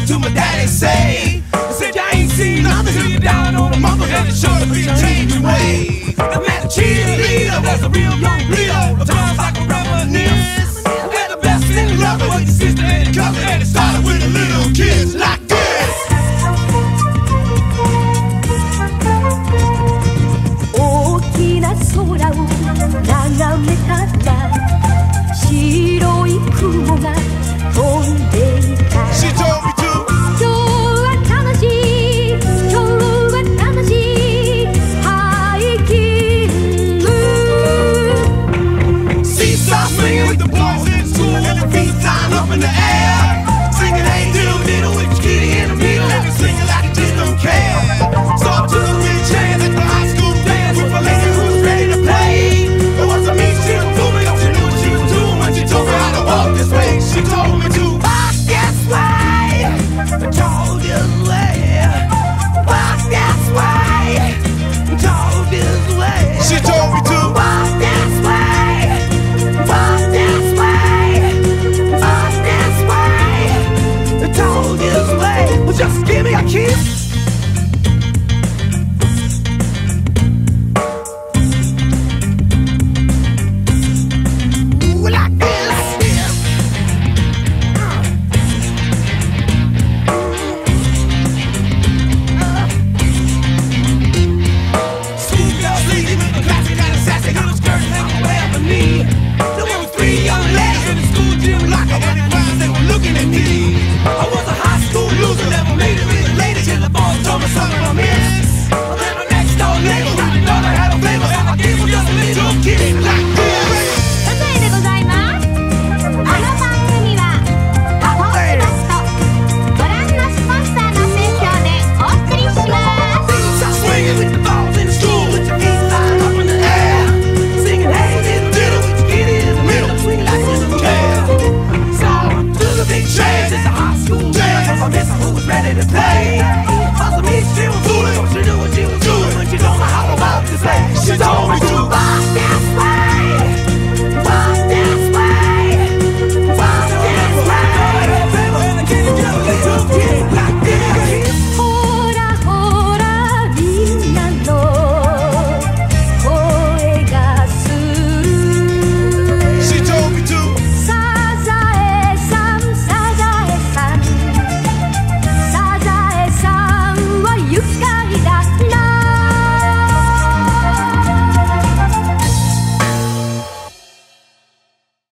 to my daddy say. I said, you ain't seen nothing till you're down on a mother, and it sure be changing ways. I met a cheerleader, that's a real young leader, times like a reminisce. And the best thing love was your sister and your cousin, and it started with a little kiss like this. 大きな空を眺めたら白い雲が飛んでいた。